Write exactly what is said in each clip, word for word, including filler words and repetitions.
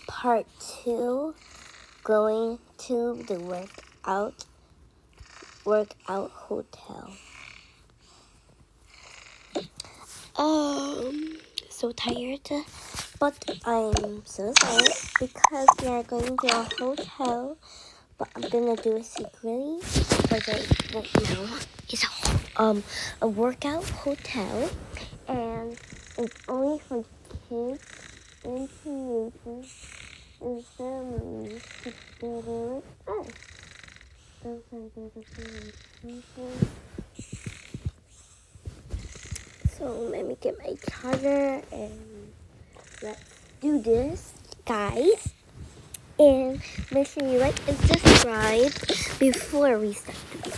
part two, going to the workout, workout hotel. Um, so tired, but I'm so excited because we are going to a hotel. But I'm gonna do it secretly because I won't know. It's a um a workout hotel, and it's only for kids and teenagers and families to go with us. So let me get my charger and let's do this, guys. And make sure you like and subscribe before we start.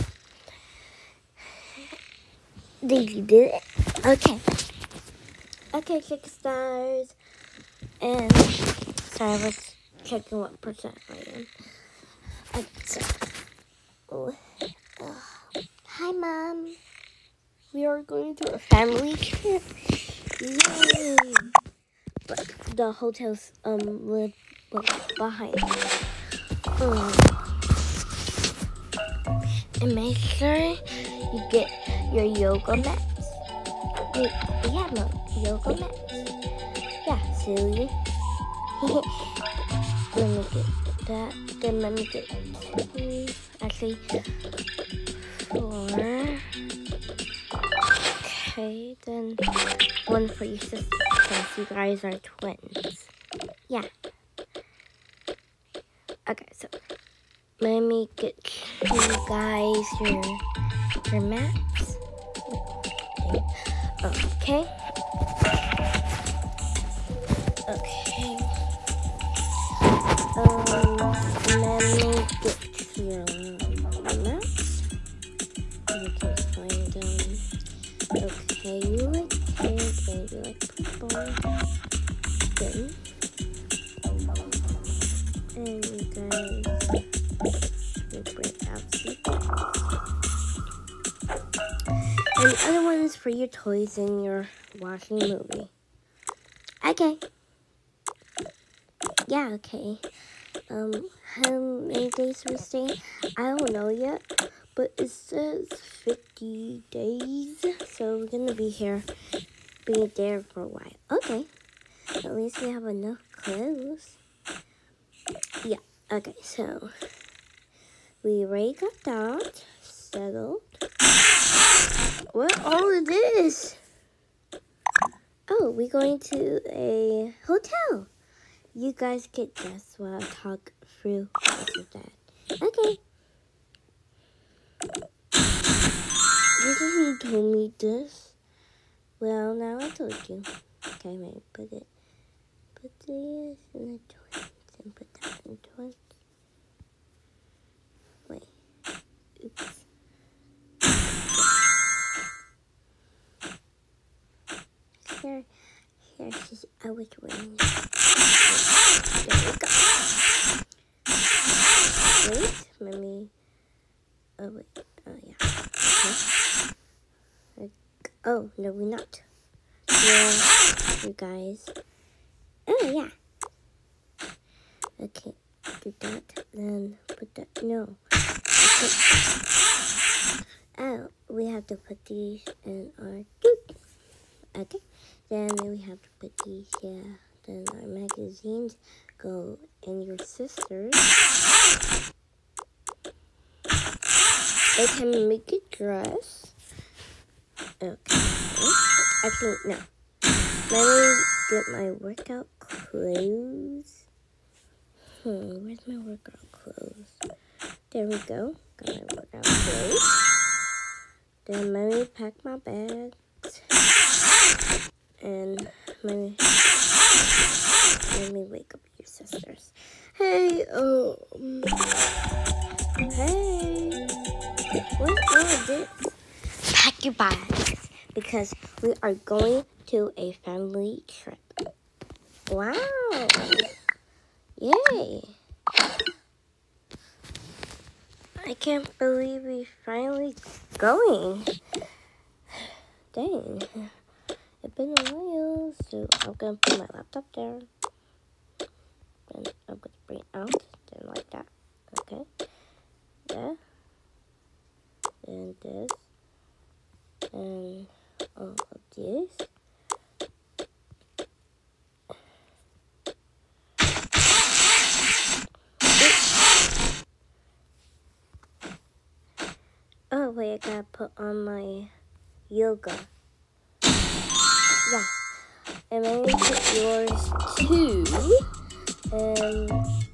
Did you do it? Okay. Okay, six stars. And sorry, I was checking what percent I am. Okay, so, oh, uh, hi, Mom. We are going to a family trip. Yay! But the hotel's um live like behind us. Um, and make sure you get your yoga mats. Wait, we have no yoga mats. Yeah, silly. Let me get that. Then let me get two. Actually, four. Okay, then one for your sister because you guys are twins. Yeah. Okay, so let me get you guys your your maps. Okay. Okay. Um, let me get your maps. You can find them. Okay, you like pink and you like purple. Then, and you guys will break out secrets. And the other one is for your toys and your watching a movie. Okay. Yeah, okay. Um, how many days we stay? I don't know yet, but it says fifty days, so we're gonna be here, be there for a while. Okay, at least we have enough clothes. Yeah, okay, so we already got that settled. What all of this? Oh, we're going to a hotel. You guys get dressed while I talk through most of that. Okay. This is who told me this. Well, now I told you. Okay, maybe put it. Put this in the twins and put that in the twins. Wait. Oops. Here, here, she's, I was wearing. There we go. Wait, let me. Oh, wait. Oh, yeah. Okay. Oh, no, we're not. Yeah, you guys. Oh, yeah. Okay, do that, then put that. No. Okay. Oh, we have to put these in our doot. Okay. Then we have to put these, yeah. Then our magazines go in your sister's. They can make a dress. Okay. Actually, no. Let me get my workout clothes. Hmm, where's my workout clothes? There we go. Got my workout clothes. Then let me pack my bags. And let me, let me wake up your sisters. Hey, um, hey, what's all of this? Pack your bags because we are going to a family trip. Wow. Yay. I can't believe we finally going. Dang. It's been a while, so I'm gonna put my laptop there. And out, then like that. Okay. Yeah. And this. And all of this. Oh wait, I gotta put on my yoga. Yeah. And then you put yours too. And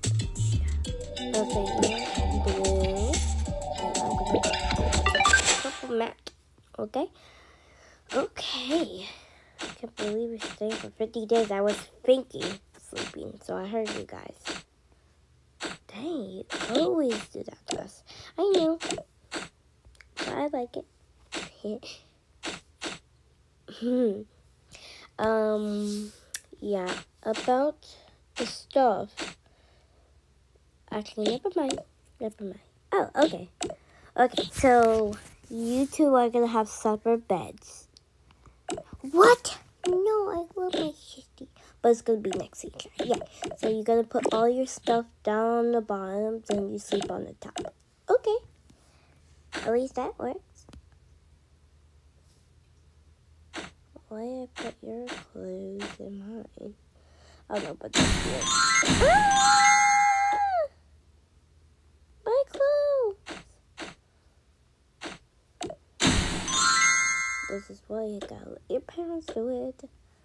okay, yeah, blue. And I'm gonna put purple mat. Okay? Okay. I can't believe we're staying for fifty days. I was thinking sleeping, so I heard you guys. Dang, you always do that to us. I know. But I like it. hmm. Um, yeah, about the stuff. Actually, never mind. Never mind. Oh, okay. Okay, so you two are gonna have separate beds. What? No, I love my sister. But it's gonna be next to each other. Yeah. So you're gonna put all your stuff down on the bottom, then you sleep on the top. Okay. At least that works. Why I put your clothes in mine? Oh no, but that's weird. Ah! My clothes! This is why you gotta let your parents do it.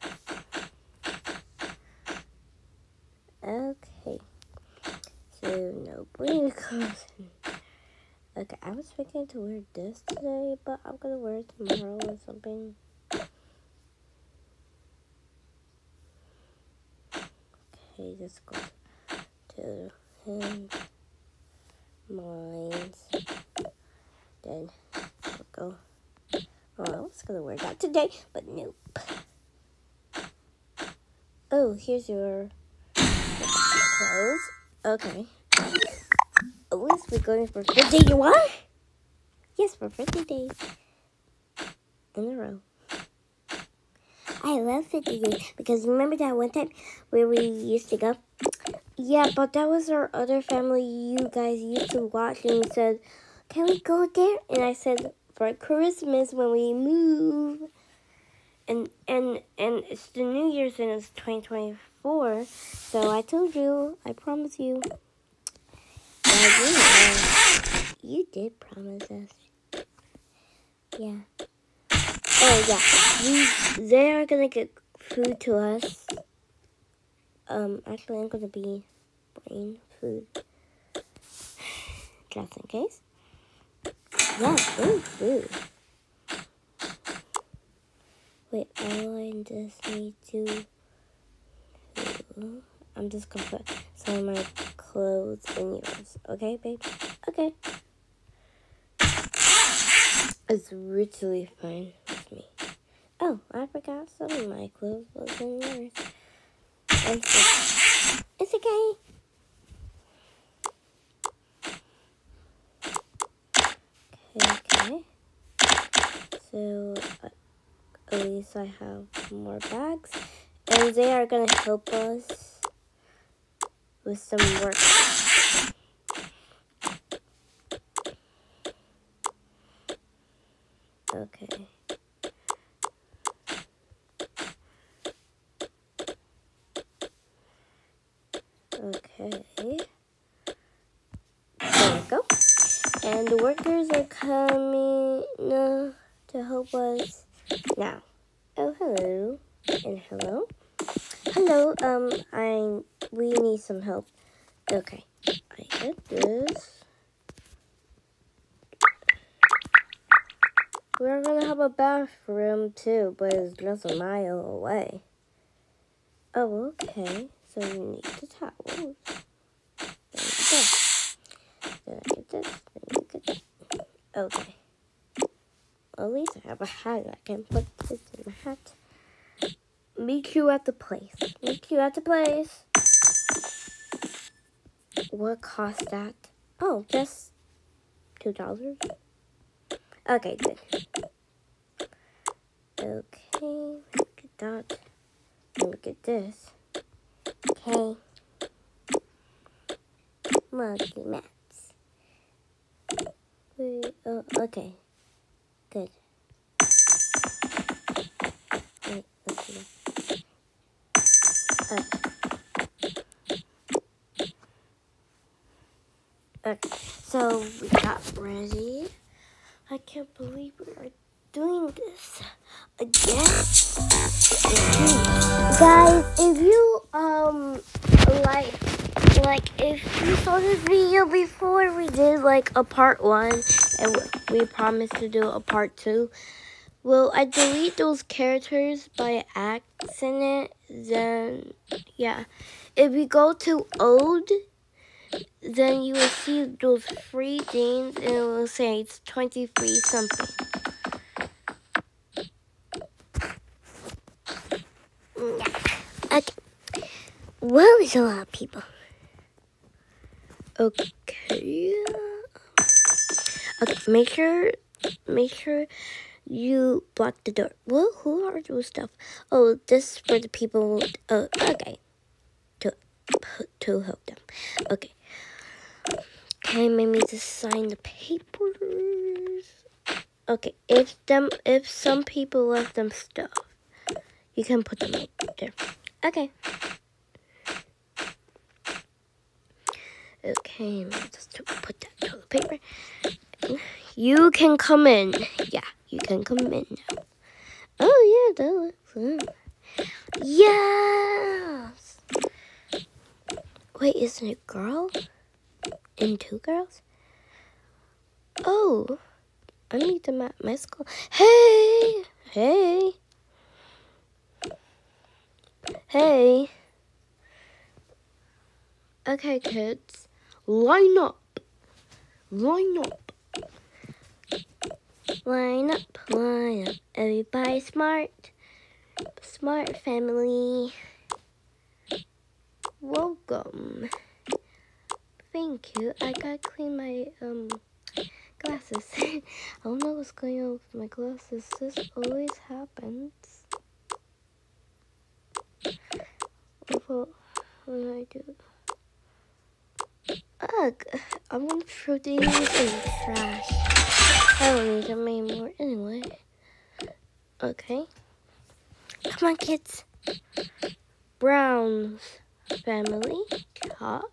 Okay. So, no, bring your clothes in. Okay, I was thinking to wear this today, but I'm gonna wear it tomorrow or something. Okay, let's go to him. Mines. Then we'll go. Oh, I was gonna wear that today, but nope. Oh, here's your clothes. Okay. At least we're going for fifty. You what? Yes, for fifty days in a row. I love fifty days because remember that one time where we used to go? Yeah, but that was our other family you guys used to watch and said, can we go there? And I said, for Christmas when we move. And and and it's the New Year's and it's twenty twenty-four. So I told you, I promise you. Yeah, you know, you did promise us. Yeah. Oh yeah, we, they are gonna get food to us. Um, actually, I'm gonna be bringing food just in case. Yeah, bring food. Wait, all I just need to do, I'm just gonna put some of my clothes in yours. Okay, babe? Okay. It's literally fine with me. Oh, I forgot some of my clothes was in yours. It's, it's okay. Okay, okay. So, uh, at least I have more bags. And they are going to help us with some work. Okay. Okay. There we go. And the workers are coming uh, to help us now. Oh, hello. And hello. Hello, um, I, we need some help. Okay. I get this. We're gonna have a bathroom too, but it's just a mile away. Oh, okay. So you need the towels. There you go. Then I get this. Then you get that. Okay. At least I have a hat. I can put this in my hat. Meet you at the place. Meet you at the place. What cost that? Oh, just two dollars. Okay, good. Okay, look at that. Look at this. Okay. ugly mats. Wait, oh, okay. Good. Wait, let's see. Okay. Okay, so we got ready. I can't believe we are doing this again. Guys, if you um like like if you saw this video before, we did like a part one and we promised to do a part two. Well, I delete those characters by accident, then yeah. If you go to old, then you will see those free things and it will say it's twenty-three something. Yeah. Okay. Well, there's a lot of people. Okay. Okay, make sure make sure you block the door. Well, who are those stuff? Oh, this is for the people. Oh, okay. To to help them. Okay. Okay, maybe just sign the papers. Okay, if them if some people left them stuff, you can put them right there. Okay. Okay, just put that toilet paper. You can come in. Yeah, you can come in now. Oh yeah, that looks good. Yes. Wait, isn't it a girl? And two girls? Oh, I meet them at my school. Hey, hey, hey. Okay, kids, line up, line up, line up, line up. Everybody smart, smart family. Welcome. Thank you. I gotta clean my um glasses. I don't know what's going on with my glasses. This always happens. What do I do? Ugh! I'm gonna throw these in the trash. I don't need them anymore anyway. Okay. Come on, kids. Brown's family. Talk.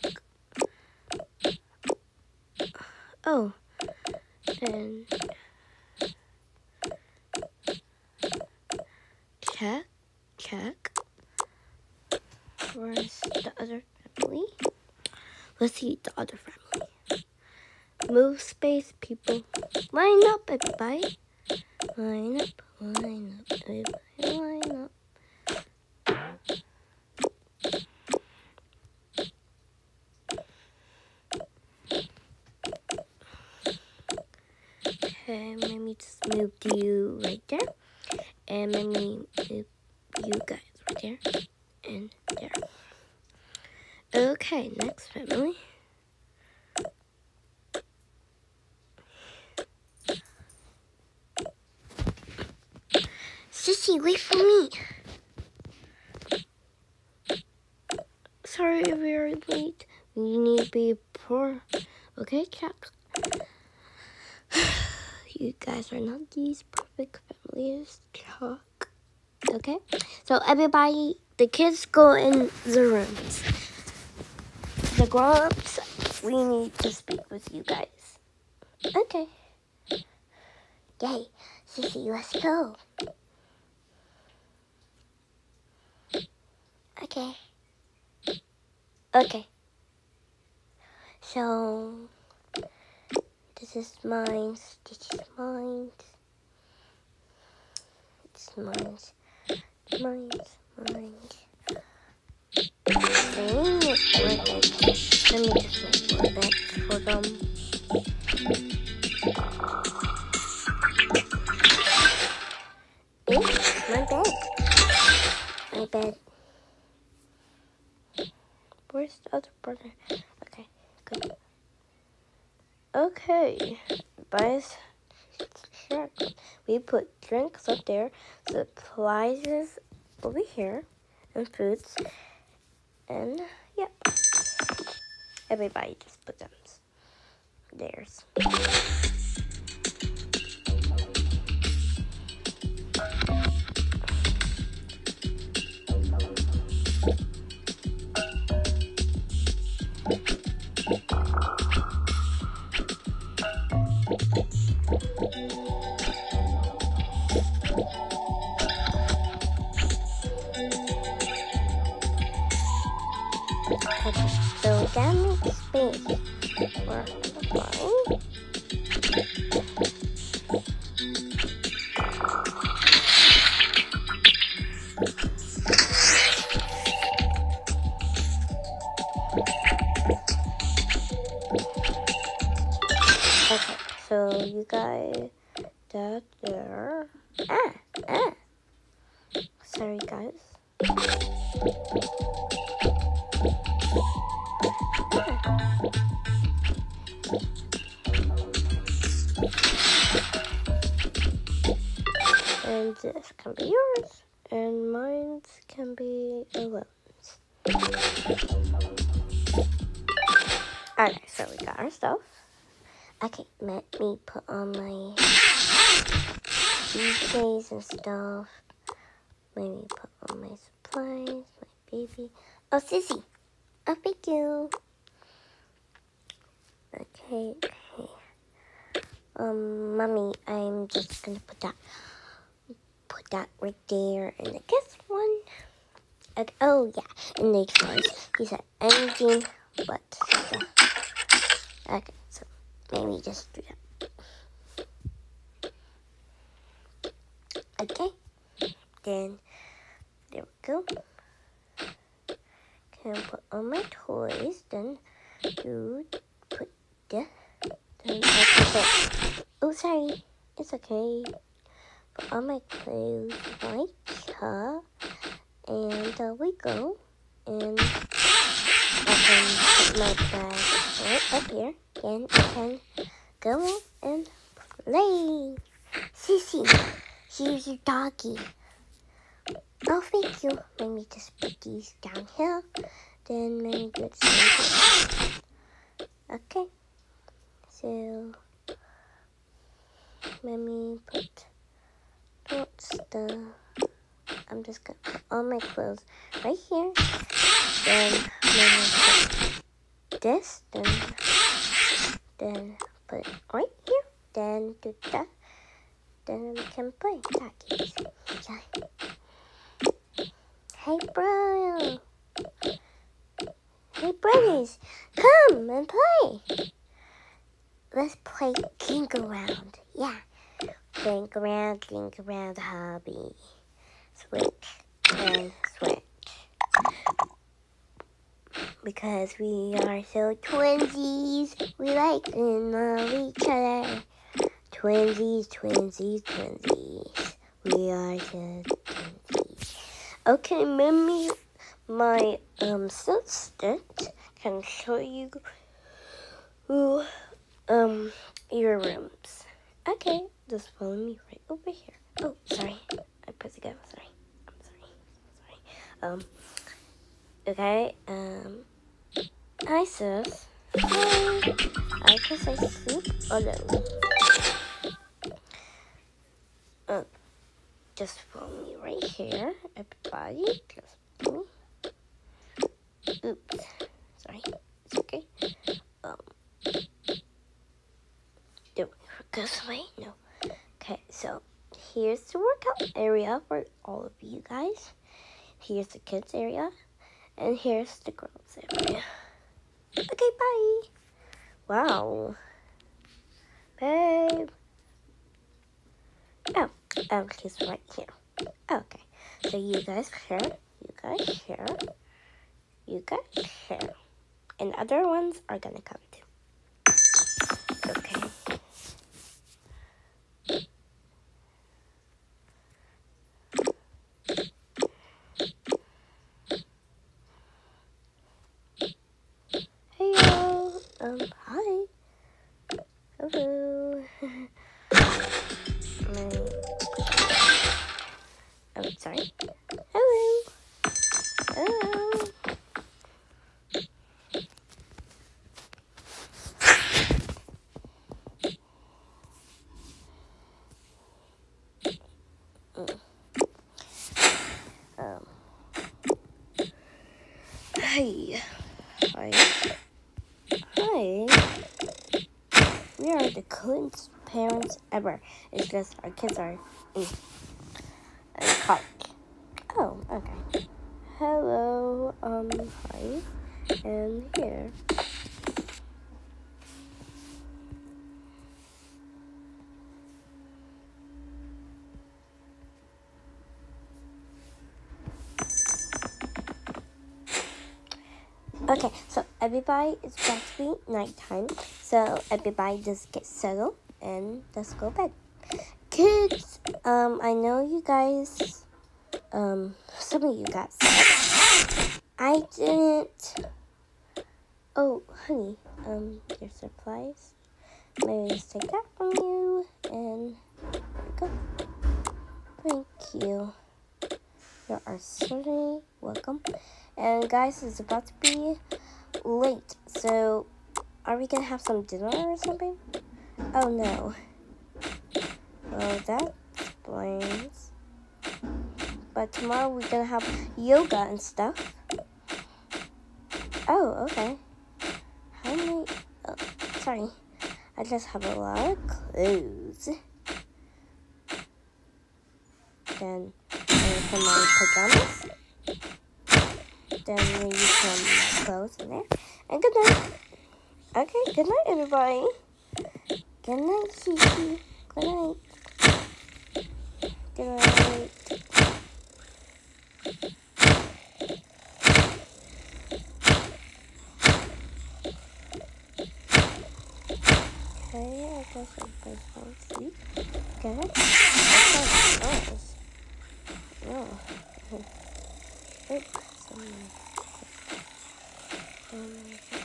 Oh. And check, check. Where's the other family? Let's see the other family. Move space, people. Line up, everybody. Line up, line up, everybody. Line up. Okay, maybe just move you right there. And maybe move you guys right there. And there. Okay, next family. Sissy, wait for me. Sorry we are late. We need to be poor. Okay, check. You guys are not these perfect families. Chuck. Okay? So everybody, the kids go in the rooms. The grown-ups, we need to speak with you guys. Okay. Yay. Sissy, let's go. Okay. Okay. So, this is mine. This is mine. It's mine. Mine. Mine. Dang it, my bed. Let me just make more beds for them. It's my bed. My bed. Where's the other brother? Okay, good. Okay, guys. We put drinks up there, supplies is over here, and foods, and yeah. everybody just put them theirs. Okay, so that makes space for the line. Okay, so you got that there. Ah, ah. Sorry, guys. And this can be yours, and mine can be Eleven's. Alright, so we got our stuff. Okay, let me put on my suitcase and stuff. Let me put on my supplies, my baby. Oh, Sissy! Oh, thank you! Okay, okay. Um, Mommy, I'm just gonna put that, put that right there. And I guess one. Okay, oh yeah, and next one. He said anything but stuff. Okay, so maybe just do that. Okay, then there we go. Can put on my toys. Then do put the. Then I put it. Oh, sorry, it's okay. Put on my clothes right here, and there we go. And I can put my bag right up here. Then I can go and play. Sissy, here's your doggy. Oh, thank you. Let me just put these down here. Then let me do the same thing. Okay. So let me put what's the I'm just gonna put all my clothes right here. Then let me put this. Then then put it right here. Then do that. Then we can play tackies. Yeah. Hey, bro. Hey, brothers, come and play. Let's play Think Around. Yeah. Think around, think around, hobby. Switch and switch. Because we are so twinsies. We like and love each other. Twinsies, twinsies, twinsies. We are so twinsies. Okay, Mimi, my um assistant can show you ooh, um your rooms. Okay, just follow me right over here. Oh, sorry, I pressed again. Sorry, I'm sorry, I'm sorry. Um, okay. Um, hi sis. Hi. I guess I sleep alone. Uh, just follow me right here, everybody. Just follow me. Oops, sorry. It's okay. Um, do we go this way? No. Okay, so here's the workout area for all of you guys. Here's the kids area, and here's the girls area. Okay, bye. Wow. Babe. Oh, um, he's right here. Okay, so you guys here, you guys here, you guys here, and other ones are gonna come too. Okay. Hey y'all. Um, hi. Hello. I'm sorry. Hello. Hello. Hi. Hi. We are the coolest parents ever. It's just our kids are in, in college. Oh, okay. Hello, um, hi. And here. Okay, so everybody, it's about to be nighttime. So everybody just get settled and let's go to bed. Kids, um, I know you guys, um, some of you got sick. I didn't. Oh, honey, um, your supplies. Let me just take that from you and there we go. Thank you. You are certainly welcome. And guys, it's about to be late, so are we gonna have some dinner or something? Oh no. Well, that explains. But tomorrow we're gonna have yoga and stuff. Oh, okay. How many? Oh, sorry, I just have a lot of clothes. Then I put my pajamas. Then we use some clothes in there. And good night. Okay, good night, everybody. Good night, Kiki. Good night. Good night. Okay, I guess everybody's going to sleep. Good. That's nice. Oh. Wait, some. Um,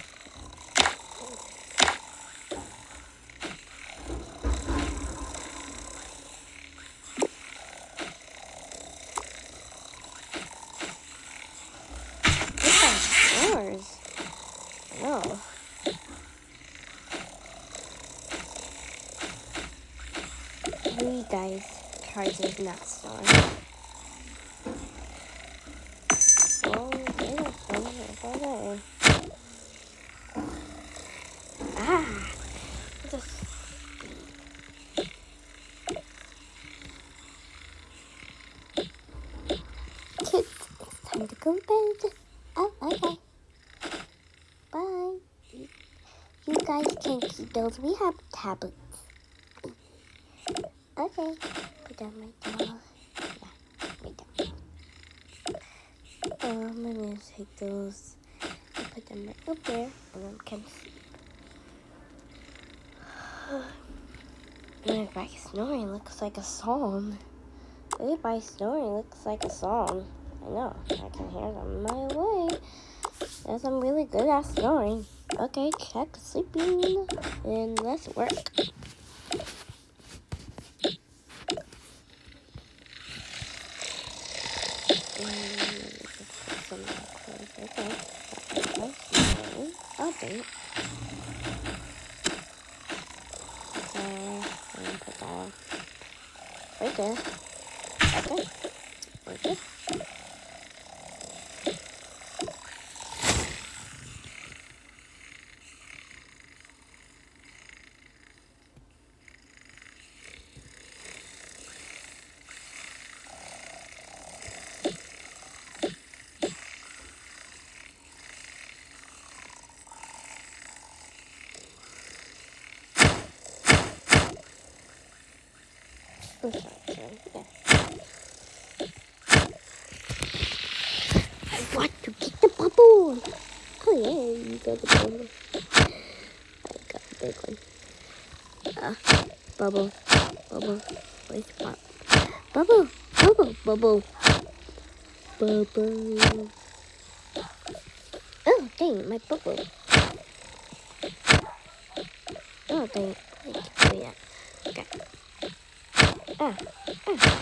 snores. No. You guys try to not snore. Well, they don't snore all day. Ah! Just... Kids, it's time to go to bed. Oh, okay. Bye. You guys can keep those. We have tablets. Okay. Put down my doll. Yeah, right down. Um, I'm gonna take those and put them right up there, and then come sleep. Everybody snoring looks like a song. Everybody snoring looks like a song. I know. I can hear them a mile away. Yes, I'm really good at snoring. Okay, check sleeping, and let's work. Okay. Okay. Okay. And put that right there. Okay. We're good. Oh, sorry, sorry. Yeah. I want to get the bubble. Oh yeah, you got the bubble. I got a big one. Ah, uh, bubble, bubble. Where's the pop? Bubble, bubble, bubble, bubble. Oh dang, my bubble. Oh dang, I keep doing that. Okay. Ah, ah.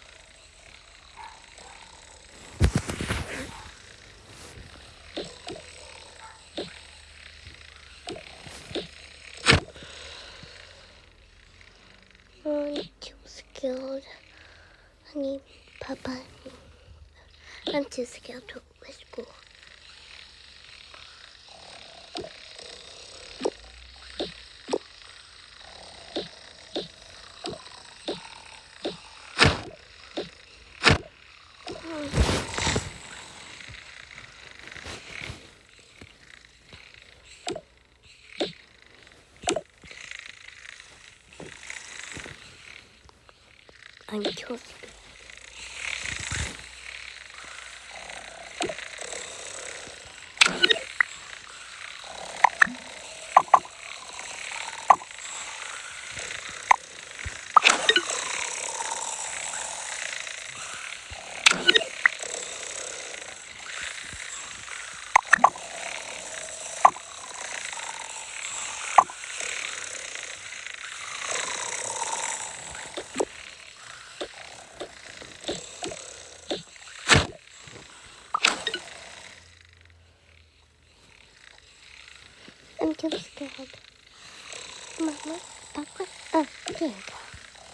Oh, I'm too scared. Honey, Papa. I'm too scared to go to school. I'm just I'm just scared. Mama, Papa, oh, there you go.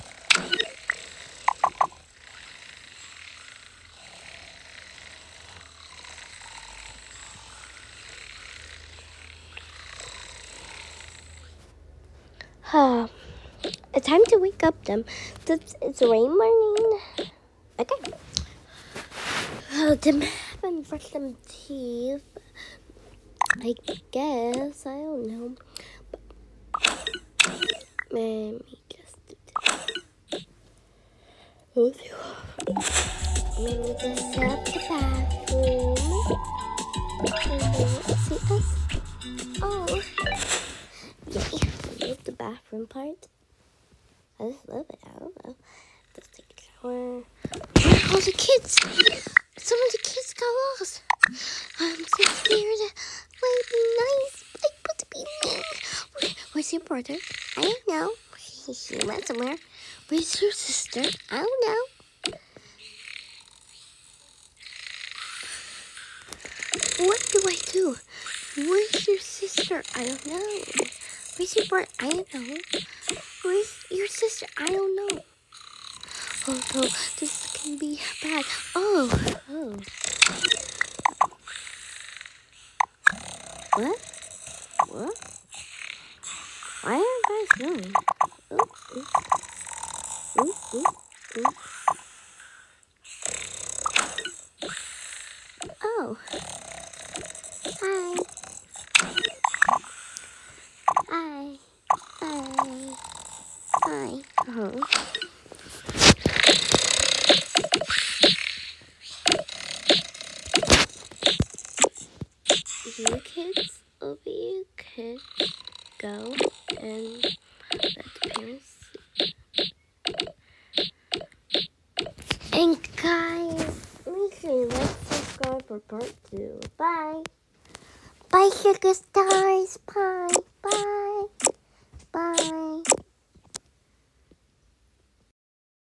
Uh, it's time to wake up them. It's, it's rain morning. Okay. Oh, Tim haven't brushed some teeth. I guess. I don't know. But maybe just do this. Maybe just set up the bathroom. And they won't see us. Oh. Yay. I love the bathroom part. I just love it. I don't know. Let's take a shower. Where are all the kids? Some of the kids got lost. I'm so scared. Might be nice, but but to be mean. Where, where's your brother? I don't know. He, he went somewhere. Where's your sister? I don't know. What do I do? Where's your sister? I don't know. Where's your brother? I don't know. Where's your sister? I don't know. Oh no, this can be bad. Oh, oh. What? What? Why aren't you guys knowing? Oh, ooh. Ooh, ooh, ooh. Oh. Hi. Hi. Hi. Hi. Oh. You kids over you could go and let the parents see. And guys, make sure you like, subscribe for part two. Bye. Bye, sugar stars. Bye. Bye. Bye.